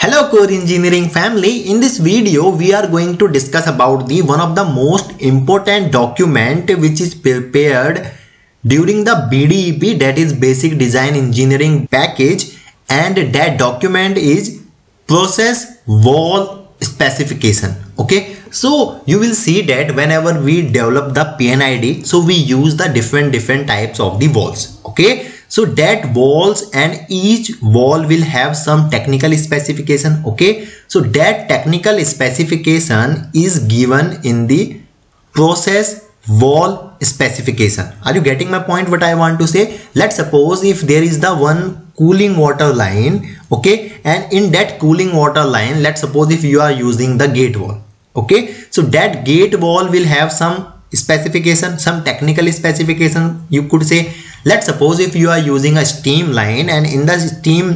Hello core engineering family. In this video we are going to discuss about the one of the most important document which is prepared during the BDEP, that is basic design engineering package, and that document is process wall specification. Okay, so you will see that whenever we develop the PNID, so we use the different types of the walls. Okay, so that walls and each wall will have some technical specification. Okay, so that technical specification is given in the process wall specification. Are you getting my point what I want to say? Let's suppose if there is the one cooling water line, okay, and in that cooling water line, let's suppose if you are using the gate wall, okay, so that gate wall will have some specification, some technical specification, you could say. Let's suppose if you are using a steam line, and in the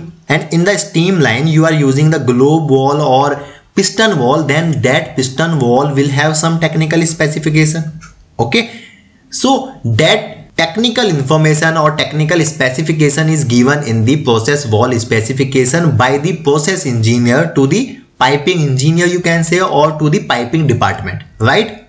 steam line you are using the globe wall or piston wall, then that piston wall will have some technical specification. Okay, so that technical information or technical specification is given in the process wall specification by the process engineer to the piping engineer, you can say, or to the piping department, right?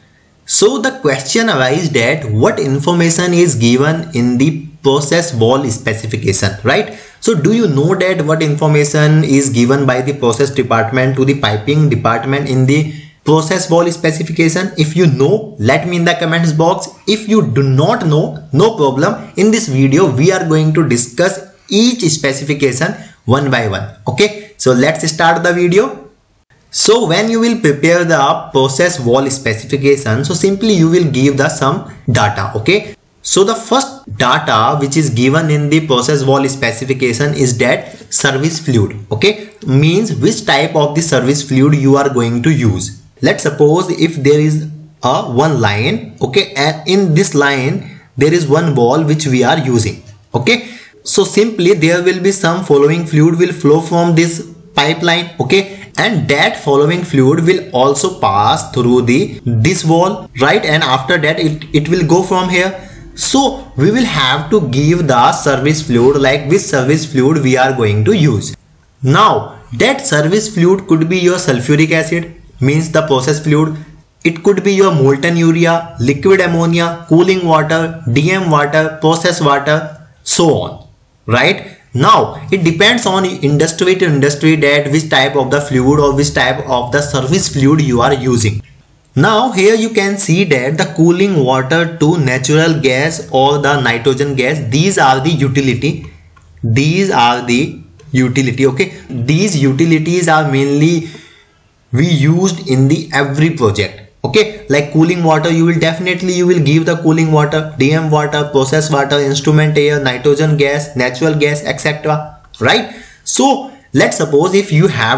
So the question arises that what information is given in the process wall specification, right? So do you know that what information is given by the process department to the piping department in the process wall specification? If you know, let me in the comments box. If you do not know, no problem. In this video we are going to discuss each specification one by one. Okay, so let's start the video. So when you will prepare the process wall specification, so simply you will give the some data. Okay, so the first data which is given in the process wall specification is that service fluid. Okay, means which type of the service fluid you are going to use. Let's suppose if there is a one line, okay, and in this line there is one wall which we are using. Okay, so simply there will be some following fluid will flow from this pipeline. Okay, and that following fluid will also pass through this wall, right? And after that it will go from here. So we will have to give the service fluid, like which service fluid we are going to use. Now that service fluid could be your sulfuric acid, means the process fluid. It could be your molten urea, liquid ammonia, cooling water, DM water, process water, so on, right? Now it depends on industry to industry that which type of the fluid or which type of the service fluid you are using. Now here you can see that the cooling water to natural gas or the nitrogen gas, these are the utility. These are the utility. Okay, these utilities are mainly we used in the every project. Okay, like cooling water, you will give the cooling water, DM water, process water, instrument air, nitrogen gas, natural gas, etc. right? So let's suppose if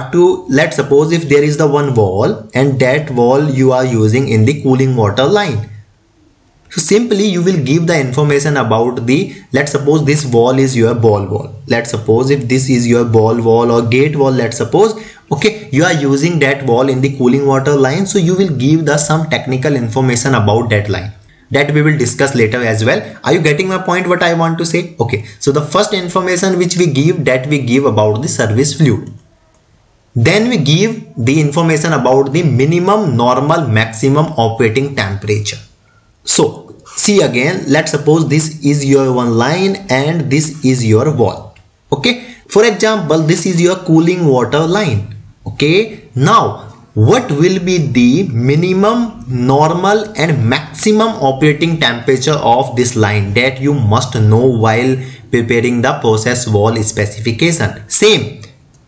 there is the one wall, and that wall you are using in the cooling water line. So simply you will give the information about the, let's suppose this wall is your ball wall. Let's suppose if this is your ball wall or gate wall, let's suppose, okay, you are using that wall in the cooling water line. So you will give the some technical information about that line, that we will discuss later as well. Are you getting my point what I want to say? Okay, so the first information which we give, that we give about the service fluid. Then we give the information about the minimum, normal, maximum operating temperature. So see again, let's suppose this is your one line and this is your wall. Okay, for example, this is your cooling water line. Okay, now what will be the minimum, normal and maximum operating temperature of this line, that you must know while preparing the process wall specification. Same,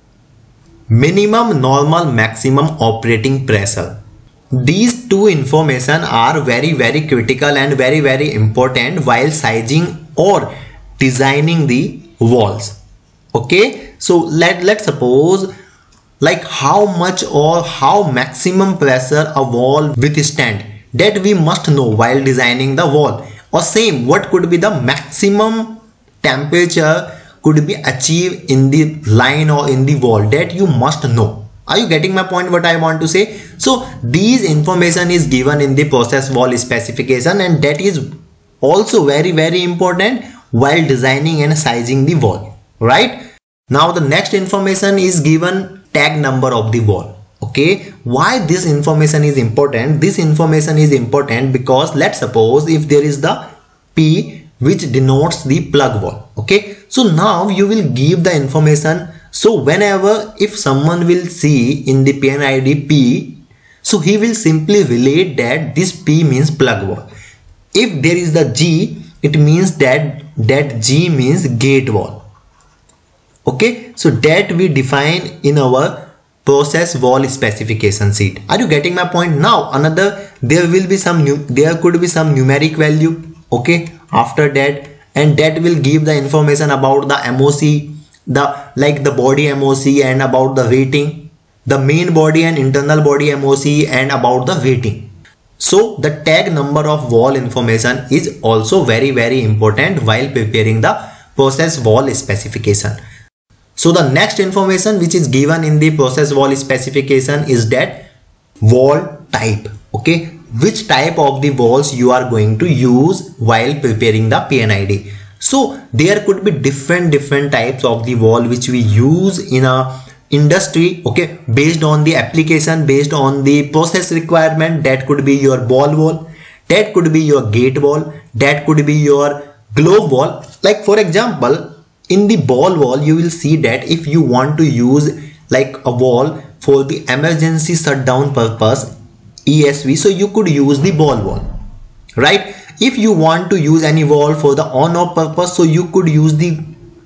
minimum, normal, maximum operating pressure. These two information are very critical and very important while sizing or designing the walls. Okay, so let's suppose like how much or how maximum pressure a wall withstand, that we must know while designing the wall. Or same, what could be the maximum temperature could be achieved in the line or in the wall, that you must know. Are you getting my point what I want to say? So these information is given in the process wall specification, and that is also very important while designing and sizing the wall, right? Now the next information is given tag number of the wall. Okay, why this information is important? This information is important because let's suppose if there is the P which denotes the plug wall. Okay, so now you will give the information. So whenever if someone will see in the PNID P, so he will simply relate that this P means plug wall. If there is the G, it means that G means gate wall. Okay, so that we define in our process wall specification sheet. Are you getting my point? Now another, there could be some numeric value, okay, after that, and that will give the information about the MOC, the body MOC, and about the rating, the main body and internal body MOC, and about the rating. So the tag number of wall information is also very important while preparing the process wall specification. So the next information which is given in the process wall specification is that wall type. Okay, which type of the walls you are going to use while preparing the PNID. So there could be different types of the wall which we use in a industry. Okay, based on the application, based on the process requirement. That could be your ball wall, that could be your gate wall, that could be your globe wall. Like for example, in the ball wall you will see that if you want to use like a wall for the emergency shutdown purpose, ESV, so you could use the ball wall, right? If you want to use any wall for the on-off purpose, so you could use the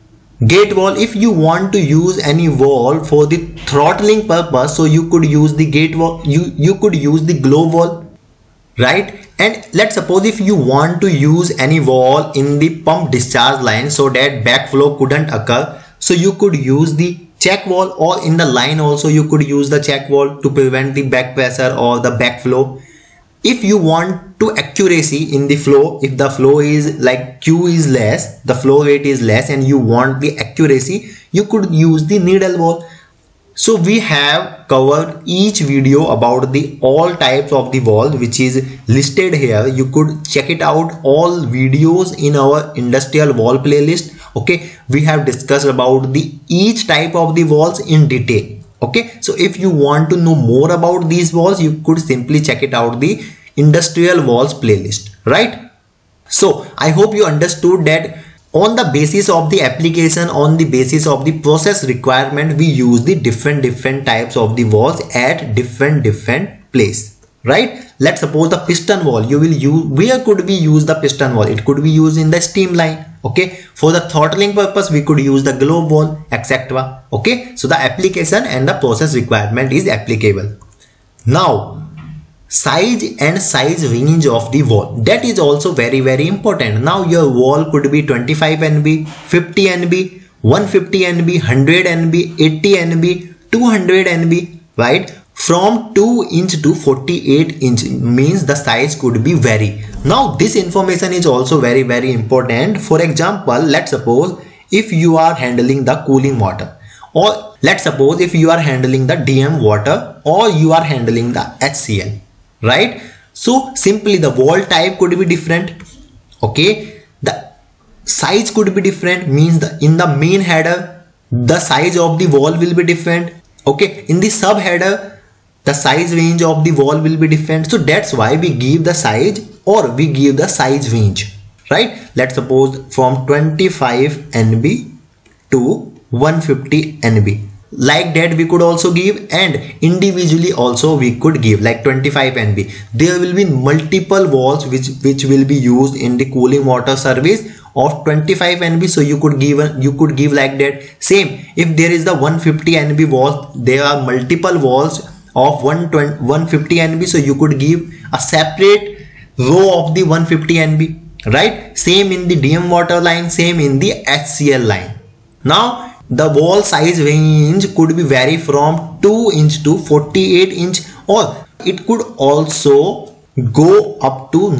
gate wall. If you want to use any wall for the throttling purpose, so you could use the gate wall, you could use the globe wall, right? And let's suppose if you want to use any wall in the pump discharge line so that backflow couldn't occur, so you could use the check wall, or in the line also you could use the check wall to prevent the back pressure or the backflow. If you want to accuracy in the flow, if the flow is like Q is less, the flow rate is less, and you want the accuracy, you could use the needle wall. So we have covered each video about the all types of the wall which is listed here. You could check it out, all videos in our industrial wall playlist. Okay, we have discussed about the each type of the walls in detail. Okay, so if you want to know more about these walls, you could simply check it out, the industrial walls playlist, right? So I hope you understood that on the basis of the application, on the basis of the process requirement, we use the different types of the walls at different place, right? Let's suppose the piston wall, you will use, where could we use the piston wall? It could be used in the steam line. Okay, for the throttling purpose we could use the globe wall, etc. Okay, so the application and the process requirement is applicable. Now size and size range of the wall, that is also very important. Now your wall could be 25 NB, 50 NB, 150 NB, 100 NB, 80 NB, 200 NB, right? From 2 inch to 48 inch means the size could be vary. Now this information is also very important. For example, let's suppose if you are handling the cooling water, or let's suppose if you are handling the DM water, or you are handling the HCl, right? So simply the wall type could be different. Okay, the size could be different, means in the main header the size of the wall will be different. Okay, in the sub header the size range of the wall will be different. So that's why we give the size, or we give the size range, right? Let's suppose from 25 NB to 150 NB. Like that we could also give, and individually also we could give like 25 NB. There will be multiple walls which will be used in the cooling water service of 25 NB. So you could give like that. Same if there is the 150 NB wall, there are multiple walls of 150 NB. So you could give a separate row of the 150 NB, right? Same in the DM water line, same in the HCl line. Now the wall size range could be vary from 2 inch to 48 inch, or it could also go up to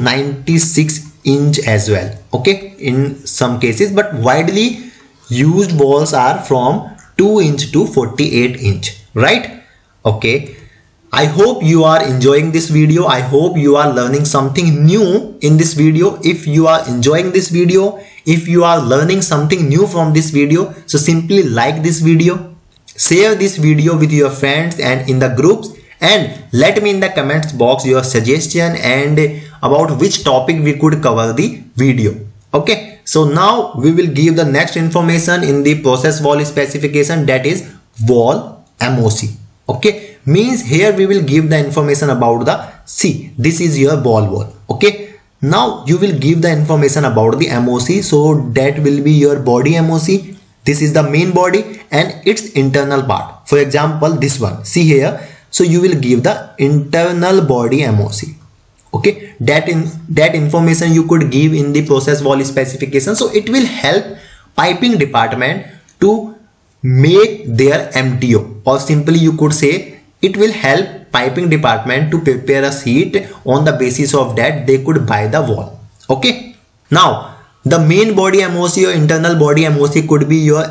96 inch as well. Okay, in some cases, but widely used walls are from 2 inch to 48 inch, right? Okay, I hope you are enjoying this video. I hope you are learning something new in this video. If you are enjoying this video, if you are learning something new from this video, so simply like this video, share this video with your friends and in the groups, and let me in the comments box your suggestion and about which topic we could cover the video. Okay, so now we will give the next information in the process wall specification, that is wall MOC. Okay, means here we will give the information about the, see, this is your wall. Okay, now you will give the information about the MOC. So that will be your body MOC. This is the main body and its internal part. For example, this one, see here. So you will give the internal body MOC. Okay, that information you could give in the process wall specification. So it will help piping department to make their MTO, or simply you could say it will help piping department to prepare a sheet. On the basis of that they could buy the wall. Okay, now the main body MOC or internal body MOC could be your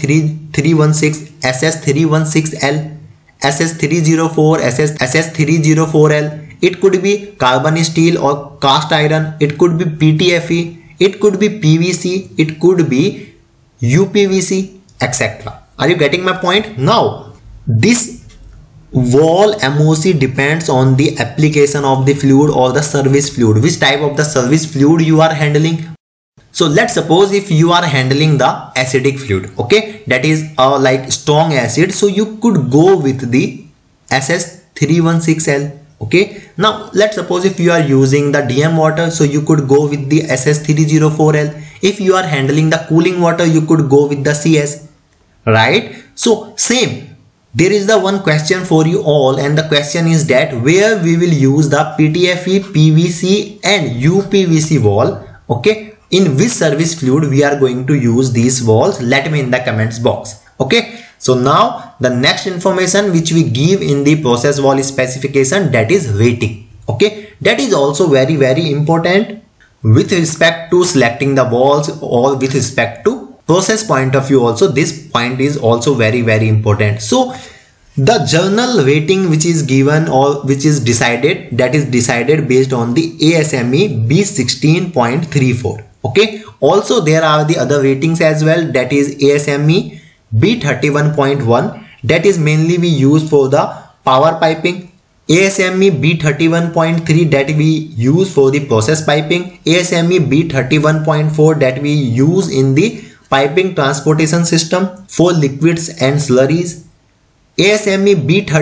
SS316, SS316L, SS304, SS304L. It could be carbon steel or cast iron. It could be PTFE. It could be PVC. It could be UPVC, etc. Are you getting my point? Now, this wall MOC depends on the application of the fluid or the service fluid. Which type of the service fluid you are handling? So let's suppose if you are handling the acidic fluid, okay, that is like strong acid, so you could go with the SS316L. Okay, now let's suppose if you are using the DM water, so you could go with the SS304L. If you are handling the cooling water, you could go with the CS, right? So same, there is the one question for you all, and the question is that where we will use the PTFE, PVC and UPVC wall. Okay, in which service fluid we are going to use these walls? Let me in the comments box. Okay, so now the next information which we give in the process wall specification, that is rating. Okay, that is also very important with respect to selecting the walls, or with respect to process point of view also. This point is also very important. So the journal rating which is given or which is decided, that is decided based on the ASME B16.34. Okay, also there are the other ratings as well, that is ASME B31.1, that is mainly we use for the power piping. ASME B31.3 that we use for the process piping. ASME B31.4 that we use in the piping transportation system for liquids and slurries. ASME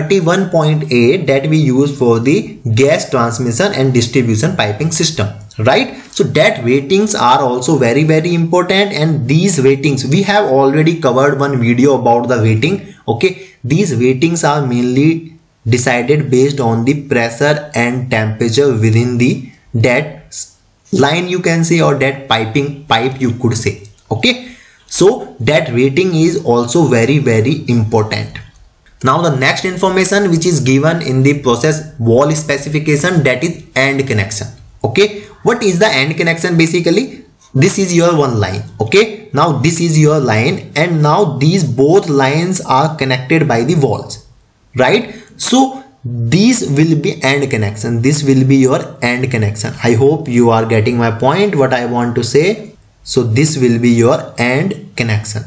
B31.8 that we use for the gas transmission and distribution piping system, right? So that ratings are also very important, and these ratings we have already covered one video about the rating. Okay, these ratings are mainly decided based on the pressure and temperature within the that line, you can say, or that pipe you could say. Okay, so that rating is also very important. Now the next information which is given in the process wall specification, that is end connection. Okay, what is the end connection? Basically this is your one line. Okay, now this is your line, and now these both lines are connected by the walls, right? So these will be end connection. This will be your end connection. I hope you are getting my point, what I want to say. So this will be your end connection.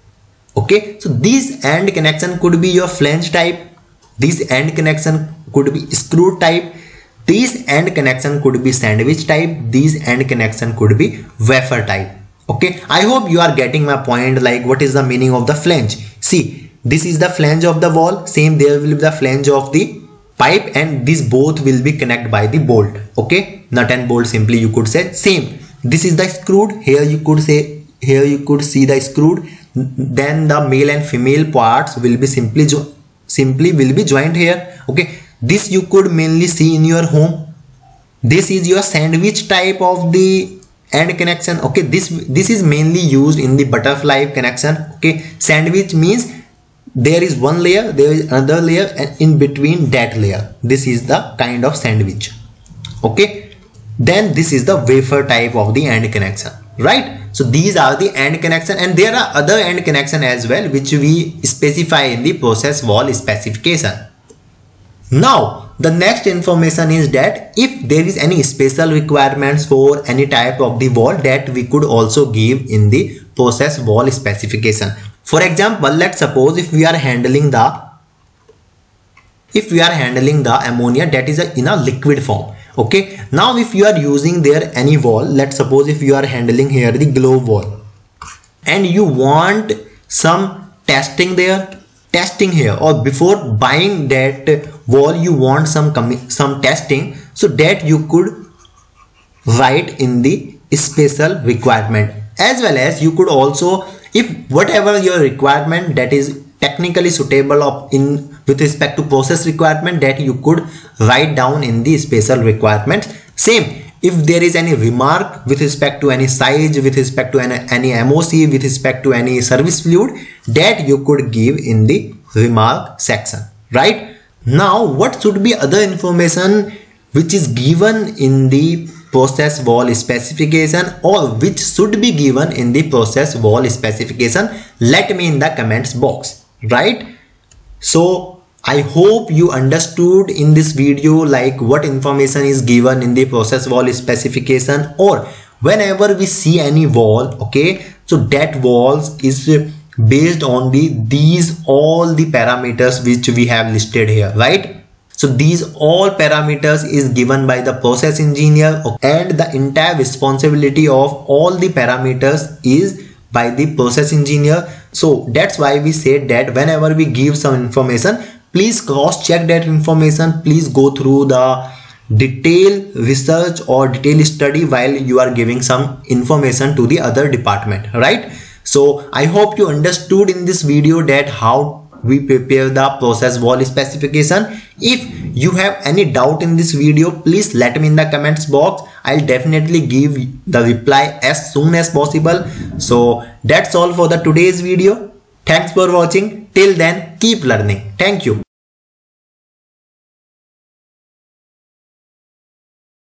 Okay, so this end connection could be your flange type. This end connection could be screw type. This end connection could be sandwich type. This end connection could be wafer type. Okay, I hope you are getting my point, like what is the meaning of the flange. See, this is the flange of the wall. Same, there will be the flange of the pipe, and these both will be connected by the bolt. Okay, nut and bolt, simply you could say. Same, this is the screwed. Here you could say, here you could see the screwed. Then the male and female parts will be simply will be joined here. Okay, this you could mainly see in your home. This is your sandwich type of the end connection. Okay, this is mainly used in the butterfly connection. Okay, sandwich means there is one layer, there is another layer, and in between that layer, this is the kind of sandwich. Okay, then this is the wafer type of the end connection, right? So these are the end connection, and there are other end connection as well which we specify in the process wall specification. Now the next information is that if there is any special requirements for any type of the wall, that we could also give in the process wall specification. For example, let's suppose if we are handling the ammonia that is in a liquid form. Okay, now if you are using there any wall, let's suppose if you are handling here the globe wall and you want some testing here, or before buying that wall you want some testing, so that you could write in the special requirement, as well as you could also, if whatever your requirement that is technically suitable with respect to process requirement, that you could write down in the special requirements. Same, if there is any remark with respect to any size, with respect to any MOC, with respect to any service fluid, that you could give in the remark section, right? Now what should be other information which is given in the process wall specification, or which should be given in the process wall specification? Let me in the comments box, right? So I hope you understood in this video like what information is given in the process wall specification, or whenever we see any wall, okay, so that walls is based on all the parameters which we have listed here, right? So these all parameters is given by the process engineer, and the entire responsibility of all the parameters is by the process engineer. So that's why we said that whenever we give some information, please cross check that information, please go through the detailed research or detailed study while you are giving some information to the other department, right? So I hope you understood in this video that how we prepare the process wall specification. If you have any doubt in this video, please let me in the comments box. I'll definitely give the reply as soon as possible. So that's all for the today's video. Thanks for watching. Till then, keep learning. Thank you.